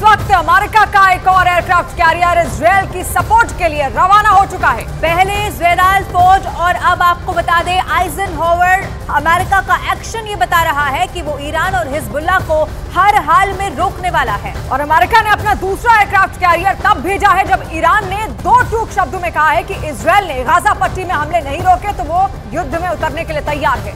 वक्त अमेरिका का एक और एयरक्राफ्ट कैरियर इजरायल की सपोर्ट के लिए रवाना हो चुका है। पहले इजरायल फौज और अब आपको बता दें आइजनहोवर अमेरिका का एक्शन ये बता रहा है कि वो ईरान और हिजबुल्लाह को हर हाल में रोकने वाला है। और अमेरिका ने अपना दूसरा एयरक्राफ्ट कैरियर तब भेजा है जब ईरान ने दो टूक शब्दों में कहा है कि इजरायल ने गाजा पट्टी में हमले नहीं रोके तो वो युद्ध में उतरने के लिए तैयार है।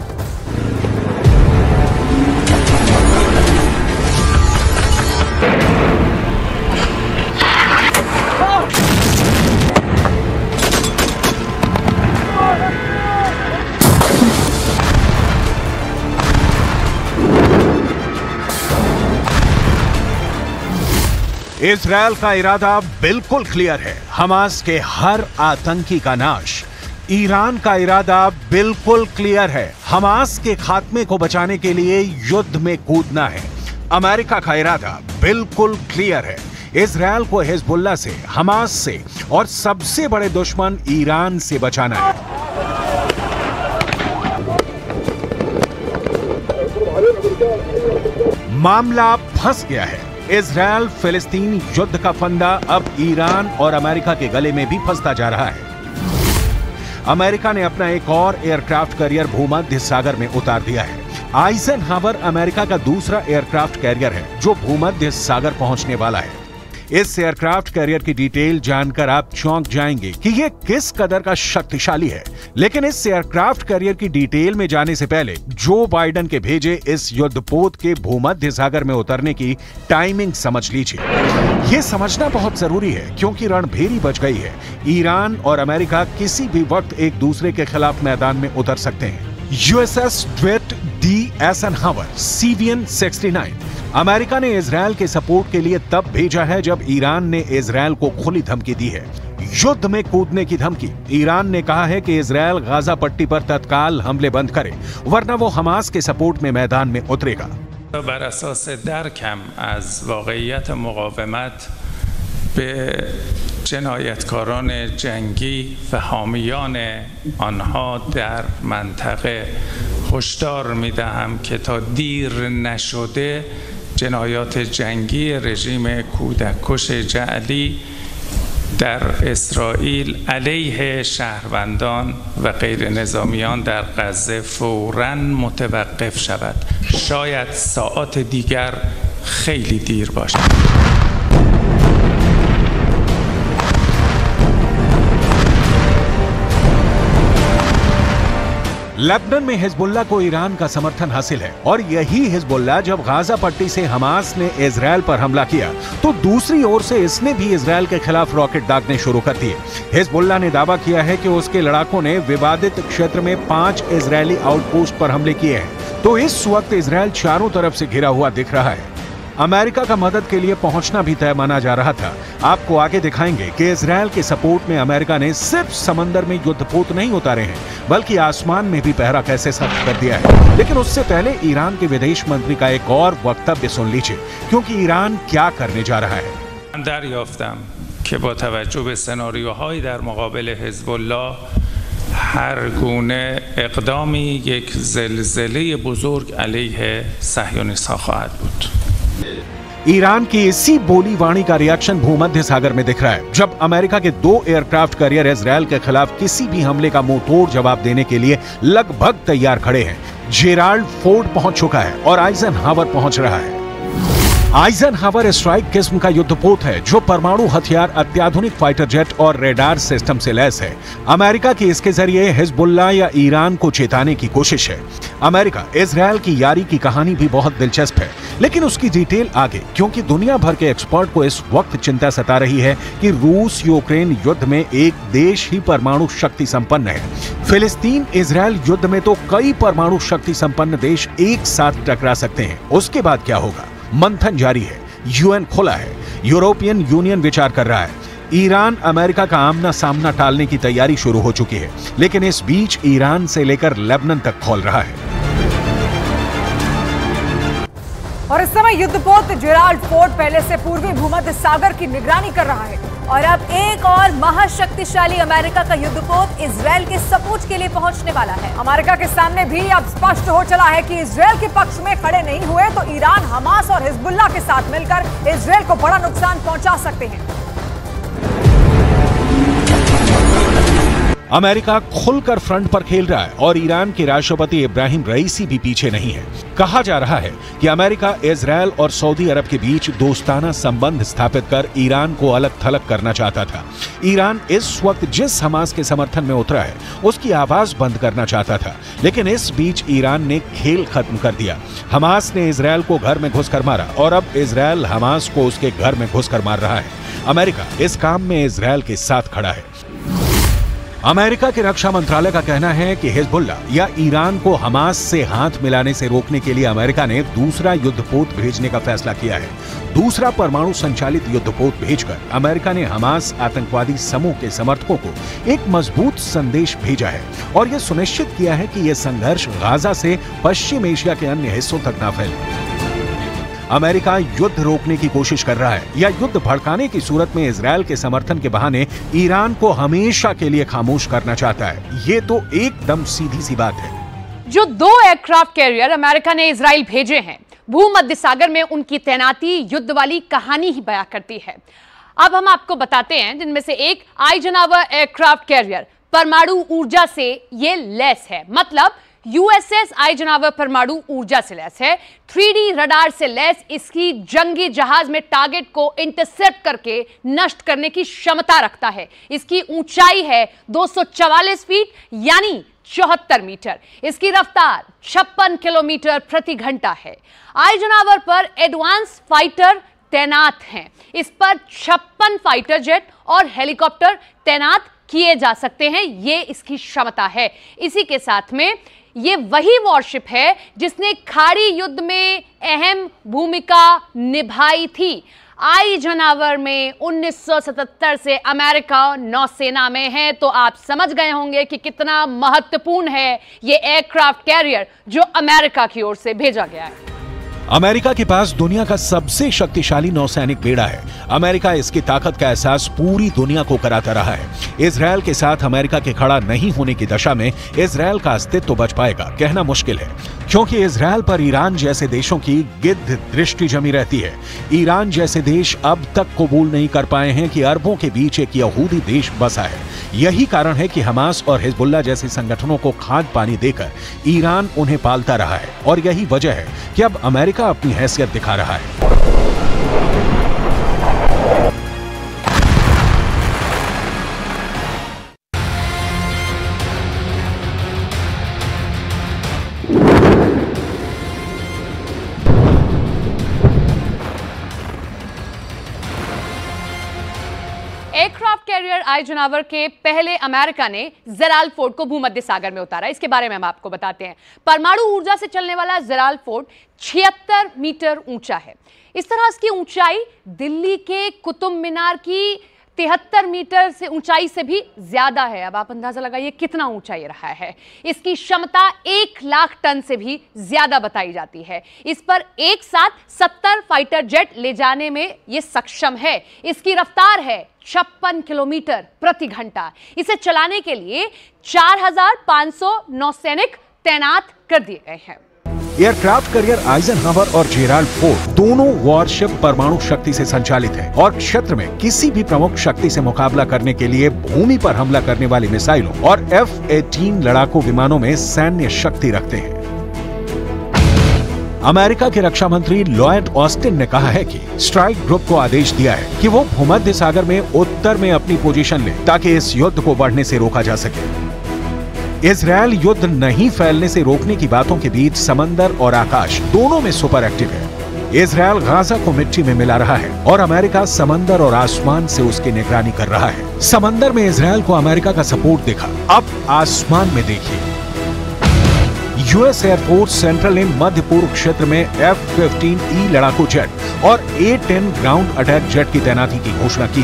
इजरायल का इरादा बिल्कुल क्लियर है, हमास के हर आतंकी का नाश। ईरान का इरादा बिल्कुल क्लियर है, हमास के खात्मे को बचाने के लिए युद्ध में कूदना है। अमेरिका का इरादा बिल्कुल क्लियर है, इजरायल को हिजबुल्लाह से, हमास से और सबसे बड़े दुश्मन ईरान से बचाना है। मामला फंस गया है। इजरायल फिलिस्तीन युद्ध का फंदा अब ईरान और अमेरिका के गले में भी फंसता जा रहा है। अमेरिका ने अपना एक और एयरक्राफ्ट कैरियर भूमध्य सागर में उतार दिया है। आइजनहावर अमेरिका का दूसरा एयरक्राफ्ट कैरियर है जो भूमध्य सागर पहुंचने वाला है। इस एयरक्राफ्ट कैरियर की डिटेल जानकर आप चौंक जाएंगे कि यह किस कदर का शक्तिशाली है। लेकिन इस एयरक्राफ्ट कैरियर की डिटेल में जाने से पहले जो बाइडेन के भेजे इस युद्धपोत के भूमध्य सागर में उतरने की टाइमिंग समझ लीजिए। यह समझना बहुत जरूरी है क्योंकि रणभेरी बच गई है। ईरान और अमेरिका किसी भी वक्त एक दूसरे के खिलाफ मैदान में उतर सकते हैं। USS Dwight D Eisenhower CVN 69 America ने इजरायल के सपोर्ट के लिए तब भेजा है जब ईरान ने इजरायल को खुली धमकी दी है, युद्ध में कूदने की धमकी। ईरान ने कहा है कि इजरायल गाजा पट्टी पर तत्काल हमले बंद करे वरना वो हमास के सपोर्ट में मैदान में उतरेगा। بر اساس درکم از واقعیت مقاومت به جنایتکاران جنگی و حامیان آنها در منطقه هشدار می‌دهم که تا دیر نشده جنایات جنگی رژیم کودککش جعلی در اسرائیل علیه شهروندان و غیر نظامیان در غزه فوراً متوقف شود. شاید ساعات دیگر خیلی دیر باشد. लेबनान में हिजबुल्लाह को ईरान का समर्थन हासिल है और यही हिजबुल्लाह जब गाजा पट्टी से हमास ने इजरायल पर हमला किया तो दूसरी ओर से इसने भी इजरायल के खिलाफ रॉकेट दागने शुरू कर दिए। हिजबुल्लाह ने दावा किया है कि उसके लड़ाकों ने विवादित क्षेत्र में 5 इजरायली आउटपोस्ट पर हमले किए हैं। तो इस वक्त इजरायल चारों तरफ से घिरा हुआ दिख रहा है। अमेरिका का मदद के लिए पहुंचना भी तय माना जा रहा था। आपको आगे दिखाएंगे कि इजरायल के सपोर्ट में अमेरिका ने सिर्फ समंदर में युद्धपोत नहीं उतारे हैं बल्कि आसमान में भी पहरा कैसे सख्त कर दिया है। लेकिन उससे पहले ईरान के विदेश मंत्री का एक और वक्तव्य सुन लीजिए क्योंकि ईरान क्या करने जा रहा है। دریافتم که با توجه به سناریوهای در مقابل حزب الله هر گونه اقدامی یک زلزله بزرگ علیه صهیونیست‌ها خواهد بود. ईरान की इसी बोली वाणी का रिएक्शन भूमध्य सागर में दिख रहा है जब अमेरिका के 2 एयरक्राफ्ट कैरियर इजरायल के खिलाफ किसी भी हमले का मुंहतोड़ जवाब देने के लिए लगभग तैयार खड़े हैं। जेराल्ड फोर्ड पहुंच चुका है और आइजनहावर पहुंच रहा है। आइजनहावर स्ट्राइक किस्म का युद्धपोत है जो परमाणु हथियार, अत्याधुनिक फाइटर जेट और रेडार सिस्टम से लैस है। अमेरिका की इसके जरिए हिजबुल्लाह या ईरान को चेताने की कोशिश है। अमेरिका इजरायल की यारी की कहानी भी बहुत दिलचस्प है लेकिन उसकी डिटेल आगे क्योंकि दुनिया भर के एक्सपर्ट को इस वक्त चिंता सता रही है कि रूस यूक्रेन युद्ध में एक देश ही परमाणु शक्ति संपन्न है। फिलिस्तीन इजरायल युद्ध में तो कई परमाणु शक्ति संपन्न देश एक साथ टकरा सकते हैं। उसके बाद क्या होगा? मंथन जारी है, यूएन खुला है, यूरोपियन यूनियन विचार कर रहा है। ईरान अमेरिका का आमना सामना टालने की तैयारी शुरू हो चुकी है लेकिन इस बीच ईरान से लेकर लेबनान तक खोल रहा है। और इस समय युद्धपोत जेराल्ड फोर्ड पहले से पूर्वी भूमध्य सागर की निगरानी कर रहा है और अब एक और महाशक्तिशाली अमेरिका का युद्धपोत इजरायल के सपोर्ट के लिए पहुंचने वाला है। अमेरिका के सामने भी अब स्पष्ट हो चला है कि इजरायल के पक्ष में खड़े नहीं हुए तो ईरान, हमास और हिजबुल्लाह के साथ मिलकर इजरायल को बड़ा नुकसान पहुंचा सकते हैं। अमेरिका खुलकर फ्रंट पर खेल रहा है और ईरान के राष्ट्रपति इब्राहिम रईसी भी पीछे नहीं है। कहा जा रहा है कि अमेरिका इजरायल और सऊदी अरब के बीच दोस्ताना संबंध स्थापित कर ईरान को अलग थलग करना चाहता था। ईरान इस वक्त जिस हमास के समर्थन में उतरा है उसकी आवाज बंद करना चाहता था, लेकिन इस बीच ईरान ने खेल खत्म कर दिया। हमास ने इजरायल को घर में घुसकर मारा और अब इजरायल हमास को उसके घर में घुसकर मार रहा है। अमेरिका इस काम में इजरायल के साथ खड़ा है। अमेरिका के रक्षा मंत्रालय का कहना है कि हिजबुल्लाह या ईरान को हमास से हाथ मिलाने से रोकने के लिए अमेरिका ने दूसरा युद्धपोत भेजने का फैसला किया है। दूसरा परमाणु संचालित युद्धपोत भेजकर अमेरिका ने हमास आतंकवादी समूह के समर्थकों को एक मजबूत संदेश भेजा है और यह सुनिश्चित किया है कि यह संघर्ष गाजा से पश्चिम एशिया के अन्य हिस्सों तक न फैले। अमेरिका युद्ध रोकने की कोशिश कर रहा है या युद्ध भड़काने की सूरत में इजरायल के समर्थन के बहाने ईरान को हमेशा के लिए खामोश करना चाहता है। ये तो एकदम सीधी सी बात है। जो 2 एयरक्राफ्ट कैरियर अमेरिका ने इजराइल भेजे हैं, भूमध्य सागर में उनकी तैनाती युद्ध वाली कहानी ही बयां करती है। अब हम आपको बताते हैं जिनमें से एक आइजनहावर एयरक्राफ्ट कैरियर परमाणु ऊर्जा से ये लैस है, मतलब यूएसएस आइजनहावर परमाणु ऊर्जा से लैस है। 3D रडार से लैस इसकी जंगी जहाज में टारगेट को इंटरसेप्ट करके नष्ट करने की क्षमता रखता है। इसकी ऊंचाई है 244 फीट यानी 74 मीटर। इसकी रफ्तार 56 किलोमीटर प्रति घंटा है। आइजनहावर पर एडवांस फाइटर तैनात हैं। इस पर 56 फाइटर जेट और हेलीकॉप्टर तैनात किए जा सकते हैं। ये इसकी क्षमता है। इसी के साथ में ये वही वॉरशिप है जिसने खाड़ी युद्ध में अहम भूमिका निभाई थी। आइजनहावर में 1977 से अमेरिका नौसेना में है, तो आप समझ गए होंगे कि कितना महत्वपूर्ण है ये एयरक्राफ्ट कैरियर जो अमेरिका की ओर से भेजा गया है। अमेरिका के पास दुनिया का सबसे शक्तिशाली नौसैनिक बेड़ा है। अमेरिका इसकी ताकत का एहसास पूरी दुनिया को कराता रहा है। इजरायल के साथ अमेरिका के खड़ा नहीं होने की दशा में इजरायल का अस्तित्व बच पाएगा कहना मुश्किल है, क्योंकि इजरायल पर ईरान जैसे देशों की गिद्ध दृष्टि जमी रहती है। ईरान जैसे देश अब तक कबूल नहीं कर पाए हैं कि अरबों के बीच एक यहूदी देश बसा है। यही कारण है कि हमास और हिजबुल्लाह जैसे संगठनों को खाद पानी देकर ईरान उन्हें पालता रहा है और यही वजह है कि अब अमेरिका अपनी हैसियत दिखा रहा है। एयरक्राफ्ट कैरियर आइजनहावर के पहले अमेरिका ने जेराल्ड फोर्ड को भूमध्य सागर में उतारा। इसके बारे में हम आपको बताते हैं। परमाणु ऊर्जा से चलने वाला जेराल्ड फोर्ड 76 मीटर ऊंचा है। इस तरह इसकी ऊंचाई दिल्ली के कुतुब मीनार की 73 मीटर से ऊंचाई से भी ज्यादा है। अब आप अंदाजा लगाइए कितना ऊंचा ये रहा है। इसकी क्षमता 1 लाख टन से भी ज्यादा बताई जाती है। इस पर एक साथ 70 फाइटर जेट ले जाने में ये सक्षम है। इसकी रफ्तार है 56 किलोमीटर प्रति घंटा। इसे चलाने के लिए 4500 नौसैनिक तैनात कर दिए गए हैं। एयरक्राफ्ट कैरियर आइजनहावर और जेराल्ड फोर्ड दोनों वॉरशिप परमाणु शक्ति से संचालित है और क्षेत्र में किसी भी प्रमुख शक्ति से मुकाबला करने के लिए भूमि पर हमला करने वाली मिसाइलों और F-18 लड़ाकू विमानों में सैन्य शक्ति रखते हैं। अमेरिका के रक्षा मंत्री लॉयड ऑस्टिन ने कहा है कि स्ट्राइक ग्रुप को आदेश दिया है कि वो भूमध्य सागर में उत्तर में अपनी पोजीशन ले ताकि इस युद्ध को बढ़ने से रोका जा सके। इजरायल युद्ध नहीं फैलने से रोकने की बातों के बीच समंदर और आकाश दोनों में सुपर एक्टिव है। इजरायल गाजा को मिट्टी में मिला रहा है और अमेरिका समंदर और आसमान से उसकी निगरानी कर रहा है। समंदर में इजरायल को अमेरिका का सपोर्ट दिखा, अब आसमान में देखिए। यूएस एयरफोर्स सेंट्रल ने मध्य पूर्व क्षेत्र में F-15E लड़ाकू जेट और A-10 ग्राउंड अटैक जेट की तैनाती की घोषणा की है।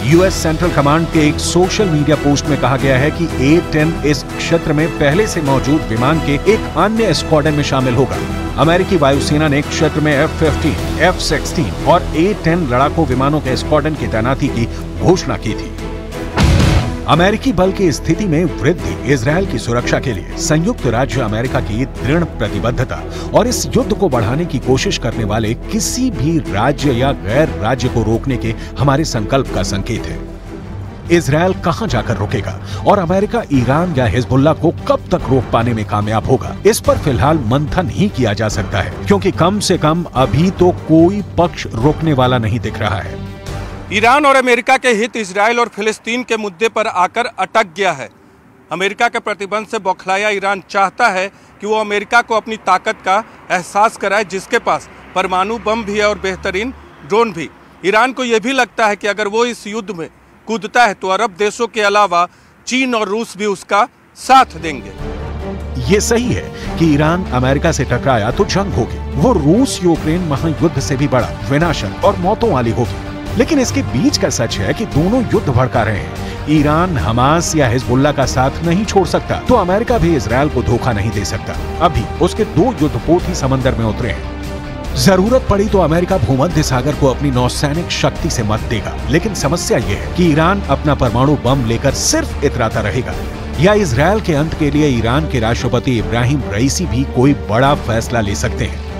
यूएस सेंट्रल कमांड के एक सोशल मीडिया पोस्ट में कहा गया है कि A-10 इस क्षेत्र में पहले से मौजूद विमान के एक अन्य स्क्वाड्रन में शामिल होगा। अमेरिकी वायुसेना ने क्षेत्र में F-15, F-16 और A-10 लड़ाकू विमानों के स्क्वाड्रन की तैनाती की घोषणा की थी। अमेरिकी बल की स्थिति में वृद्धि इजरायल की सुरक्षा के लिए संयुक्त राज्य अमेरिका की दृढ़ प्रतिबद्धता और इस युद्ध को बढ़ाने की कोशिश करने वाले किसी भी राज्य या गैर राज्य को रोकने के हमारे संकल्प का संकेत है। इजरायल कहां जाकर रुकेगा और अमेरिका ईरान या हिजबुल्ला को कब तक रोक पाने में कामयाब होगा, इस पर फिलहाल मंथन ही किया जा सकता है, क्योंकि कम से कम अभी तो कोई पक्ष रोकने वाला नहीं दिख रहा है। ईरान और अमेरिका के हित इजरायल और फिलिस्तीन के मुद्दे पर आकर अटक गया है। अमेरिका के प्रतिबंध से बौखलाया ईरान चाहता है कि वो अमेरिका को अपनी ताकत का एहसास कराए, जिसके पास परमाणु बम भी है और बेहतरीन ड्रोन भी। ईरान को यह भी लगता है कि अगर वो इस युद्ध में कूदता है तो अरब देशों के अलावा चीन और रूस भी उसका साथ देंगे। ये सही है कि ईरान अमेरिका से टकराया तो जंग होगी, वो रूस यूक्रेन महायुद्ध से भी बड़ा, विनाशक और मौतों वाली होगी। लेकिन इसके बीच का सच है कि दोनों युद्ध भड़का रहे हैं। ईरान हमास या हिजबुल्ला का साथ नहीं छोड़ सकता, तो अमेरिका भी इजरायल को धोखा नहीं दे सकता। अभी उसके दो युद्धपोत ही समंदर में उतरे हैं। जरूरत पड़ी तो अमेरिका भूमध्य सागर को अपनी नौसैनिक शक्ति से मत देगा, लेकिन समस्या यह है कि ईरान अपना परमाणु बम लेकर सिर्फ इतराता रहेगा, या इजरायल के अंत के लिए ईरान के राष्ट्रपति इब्राहिम रईसी भी कोई बड़ा फैसला ले सकते हैं।